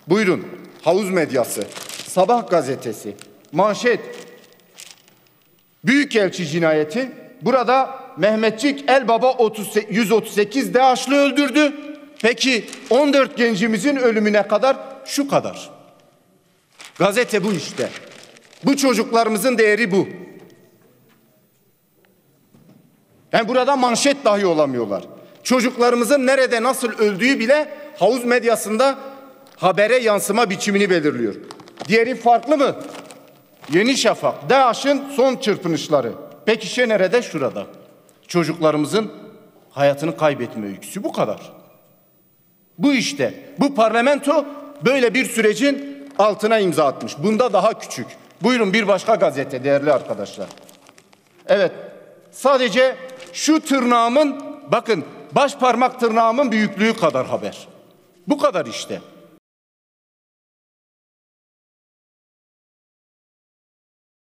Buyurun. Havuz medyası, Sabah gazetesi, manşet. Büyükelçi cinayeti. Burada Mehmetçik Elbaba 138 DAEŞ'lı öldürdü. Peki 14 gencimizin ölümüne kadar şu kadar. Gazete bu işte. Bu çocuklarımızın değeri bu. Yani burada manşet dahi olamıyorlar. Çocuklarımızın nerede nasıl öldüğü bile havuz medyasında habere yansıma biçimini belirliyor. Diğeri farklı mı? Yeni Şafak, DAEŞ'in son çırpınışları. Peki şey nerede? Şurada. Çocuklarımızın hayatını kaybetme öyküsü, bu kadar. Bu işte. Bu parlamento böyle bir sürecin altına imza atmış. Bunda daha küçük. Buyurun bir başka gazete değerli arkadaşlar. Evet. Sadece şu tırnağımın, bakın baş parmak tırnağımın büyüklüğü kadar haber. Bu kadar işte.